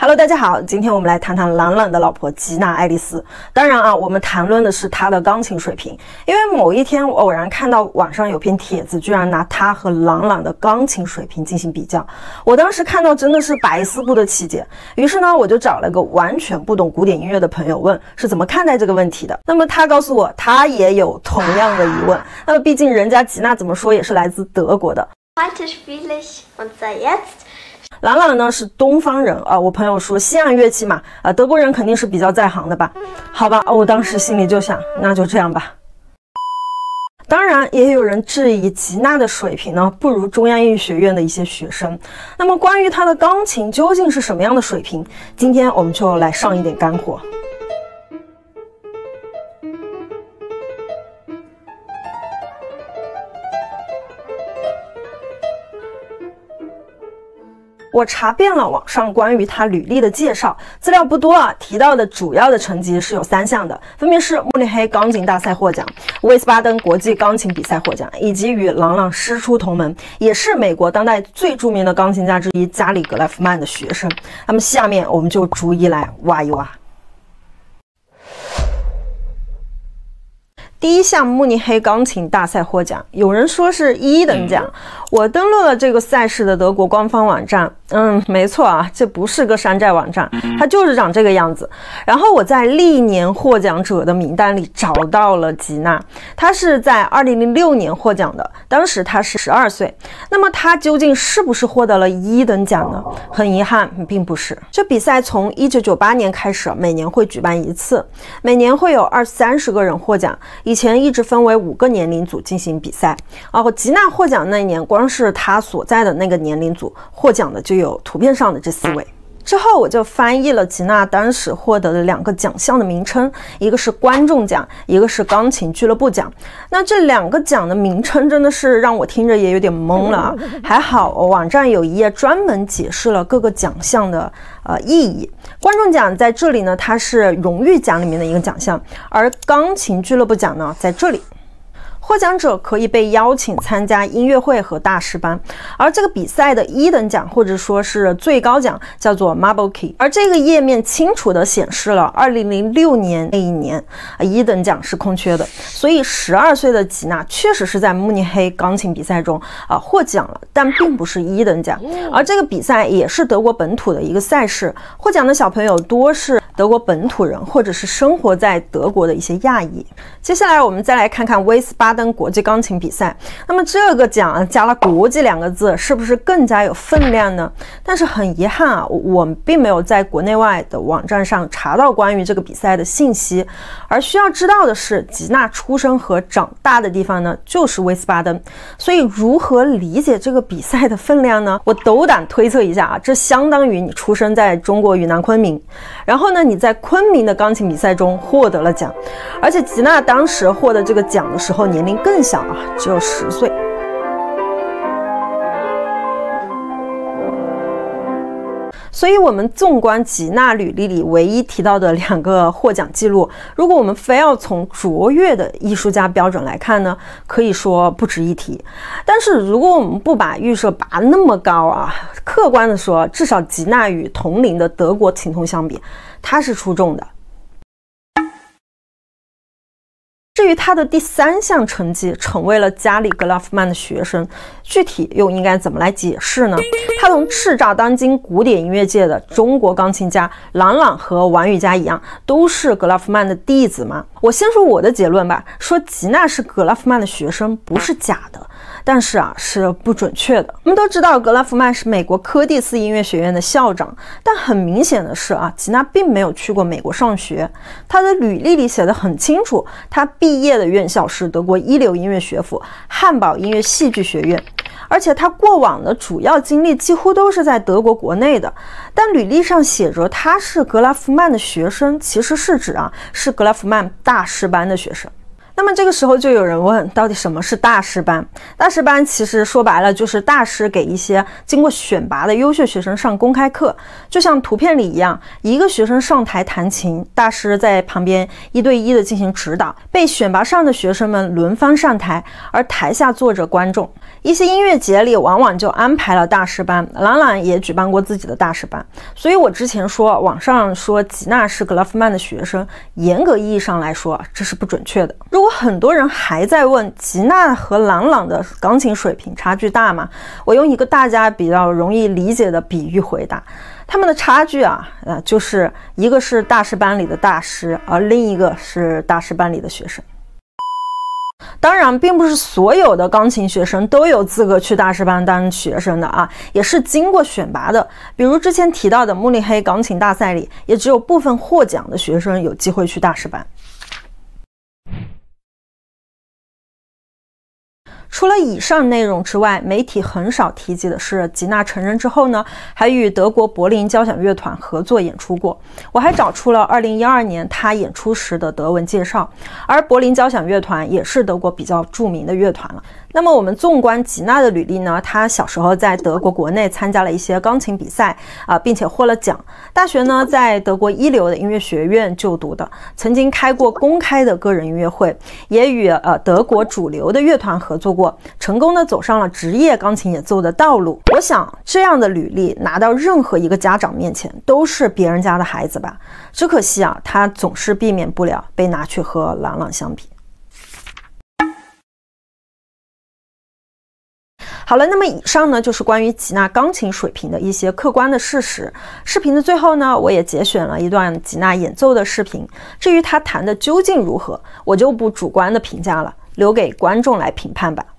Hello， 大家好，今天我们来谈谈朗朗的老婆吉娜·爱丽丝。当然啊，我们谈论的是她的钢琴水平，因为某一天我偶然看到网上有篇帖子，居然拿她和朗朗的钢琴水平进行比较。我当时看到真的是百思不得其解，于是呢，我就找了个完全不懂古典音乐的朋友问是怎么看待这个问题的。那么他告诉我，他也有同样的疑问。那么毕竟人家吉娜怎么说也是来自德国的。 Heute spiele ich und sei jetzt。 朗朗呢是东方人啊，我朋友说西洋乐器嘛，德国人肯定是比较在行的吧？好吧，我当时心里就想，那就这样吧。当然，也有人质疑吉娜的水平呢不如中央音乐学院的一些学生。那么关于她的钢琴究竟是什么样的水平，今天我们就来上一点干货。我查遍了网上关于他履历的介绍，资料不多啊，提到的主要的成绩是有3项的，分别是慕尼黑钢琴大赛获奖、威斯巴登国际钢琴比赛获奖，以及与朗朗师出同门，也是美国当代最著名的钢琴家之一加里·格莱夫曼的学生。那么下面我们就逐一来挖一挖。第一项慕尼黑钢琴大赛获奖，有人说是1等奖。我登录了这个赛事的德国官方网站，没错啊，这不是个山寨网站，它就是长这个样子。然后我在历年获奖者的名单里找到了吉娜，她是在2006年获奖的，当时她是12岁。那么她究竟是不是获得了1等奖呢？很遗憾，并不是。这比赛从1998年开始，每年会举办1次，每年会有20-30个人获奖。以前一直分为5个年龄组进行比赛，然后吉娜获奖那一年，光是她所在的那个年龄组获奖的就有图片上的这4位。之后我就翻译了吉娜当时获得的2个奖项的名称，一个是观众奖，一个是钢琴俱乐部奖。那这2个奖的名称真的是让我听着也有点懵了啊！还好网站有一页专门解释了各个奖项的意义。观众奖在这里呢，它是荣誉奖里面的一个奖项，而钢琴俱乐部奖呢，在这里。获奖者可以被邀请参加音乐会和大师班，而这个比赛的1等奖或者说是最高奖叫做 Marble Key， 而这个页面清楚地显示了2006年那一年1等奖是空缺的，所以12岁的吉娜确实是在慕尼黑钢琴比赛中获奖了，但并不是1等奖。而这个比赛也是德国本土的一个赛事，获奖的小朋友多是德国本土人或者是生活在德国的一些亚裔。接下来我们再来看看威斯巴登国际钢琴比赛，那么这个奖加了国际2个字，是不是更加有分量呢？但是很遗憾啊，我们并没有在国内外的网站上查到关于这个比赛的信息，而需要知道的是，吉娜出生和长大的地方呢就是威斯巴登，所以如何理解这个比赛的分量呢？我斗胆推测一下啊，这相当于你出生在中国云南昆明，然后呢你在昆明的钢琴比赛中获得了奖，而且吉娜当时获得这个奖的时候年龄更小啊，只有10岁。所以我们纵观吉娜履历里唯一提到的2个获奖记录，如果我们非要从卓越的艺术家标准来看呢，可以说不值一提。但是如果我们不把预设拔那么高啊，客观的说，至少吉娜与同龄的德国琴童相比，她是出众的。至于他的第3项成绩成为了加里·格拉夫曼的学生，具体又应该怎么来解释呢？他同叱咤当今古典音乐界的中国钢琴家郎朗和王羽佳一样，都是格拉夫曼的弟子吗？我先说我的结论吧，说吉娜是格拉夫曼的学生不是假的，但是是不准确的。我们都知道格拉夫曼是美国柯蒂斯音乐学院的校长，但很明显的是吉娜并没有去过美国上学。她的履历里写得很清楚，她毕业的院校是德国一流音乐学府汉堡音乐戏剧学院，而且她过往的主要经历几乎都是在德国国内的。但履历上写着她是格拉夫曼的学生，其实是指是格拉夫曼大师班的学生。 那么这个时候就有人问，到底什么是大师班？大师班其实说白了就是大师给一些经过选拔的优秀学生上公开课，就像图片里一样，一个学生上台弹琴，大师在旁边1对1的进行指导，被选拔上的学生们轮番上台，而台下坐着观众。一些音乐节里往往就安排了大师班，朗朗也举办过自己的大师班。所以我之前说网上说吉娜是格拉夫曼的学生，严格意义上来说这是不准确的。如果很多人还在问吉娜和朗朗的钢琴水平差距大吗？我用一个大家比较容易理解的比喻回答，他们的差距就是一个是大师班里的大师，而另一个是大师班里的学生。当然，并不是所有的钢琴学生都有资格去大师班当学生的啊，也是经过选拔的。比如之前提到的慕尼黑钢琴大赛里，也只有部分获奖的学生有机会去大师班。除了以上内容之外，媒体很少提及的是，吉娜成人之后呢，还与德国柏林交响乐团合作演出过。我还找出了2012年她演出时的德文介绍，而柏林交响乐团也是德国比较著名的乐团了。那么我们纵观吉娜的履历呢，她小时候在德国国内参加了一些钢琴比赛并且获了奖。大学呢在德国一流的音乐学院就读的，曾经开过公开的个人音乐会，也与德国主流的乐团合作过，成功的走上了职业钢琴演奏的道路。我想这样的履历拿到任何一个家长面前都是别人家的孩子吧。只可惜她总是避免不了被拿去和朗朗相比。好了，那么以上呢就是关于吉娜钢琴水平的一些客观的事实。视频的最后呢，我也节选了一段吉娜演奏的视频。至于她弹的究竟如何，我就不主观的评价了，留给观众来评判吧。